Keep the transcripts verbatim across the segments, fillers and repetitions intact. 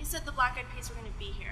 said the Black Eyed Peas were going to be here.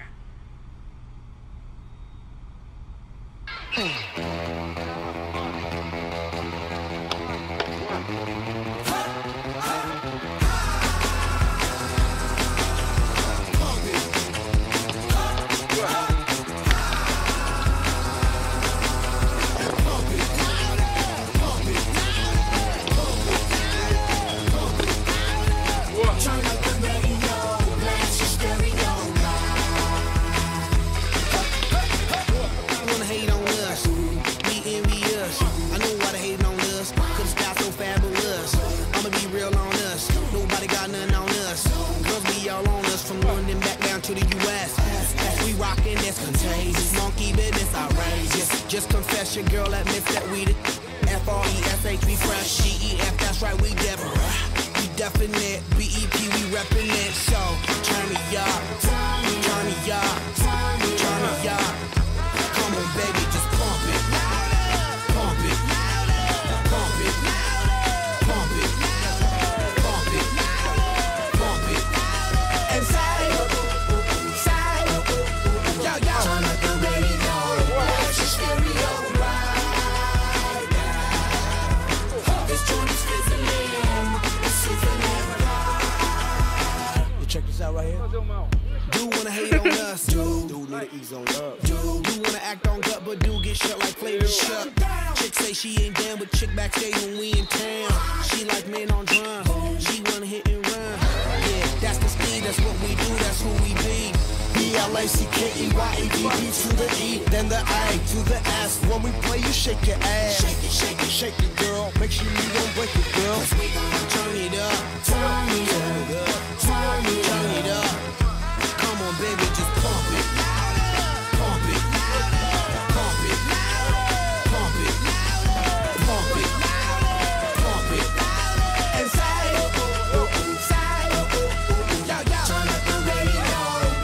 To the U S we rockin', it's contagious. Monkey business outrageous. Just confess your girl admits that we the F R E S H, we fresh. G E F, that's right, we Deborah. We definite. B E P, we reppin' it. So turn me up, turn me up, turn me up. Come on, baby, just pump it, pump it, pump it, pump it, pump it, pump it, and say. Turn up the radio, blast your stereo right now. This joint is fizzling, it's sizzling right. You check this out right here. Do wanna hate on us, do. Do need to ease on up. Do do wanna act on gut, but do get shut like Flavor Shut. Chick say she ain't down, but chick backstage when we in town. She like men on drum, she wanna hit and run. Yeah, that's the speed, that's what we do, that's who we be. B L A C K E Y A D D to the E, then the A to the S. When we play, you shake your ass. Shake it, shake it, shake it, girl. Make sure you don't break it, girl. Cause we gon' turn it up, turn it up, turn it, turn it up. Come on, baby, just pump it, pump it, pump it, pump it, pump it, pump it, and say, say, yo, yo. Turn up the radio.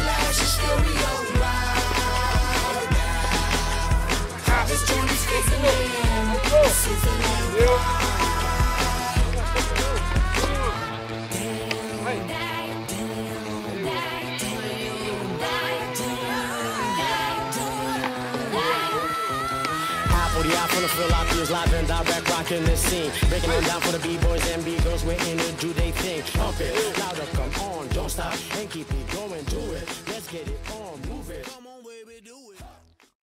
This joint is fizzling, sizzling right. I finna feel like he's live and direct, rocking this scene. Breaking them down for the B-boys and B-girls, we're in it, do they think. Pump it, louder, come on, don't stop, and keep it going, do it. Let's get it on, move it.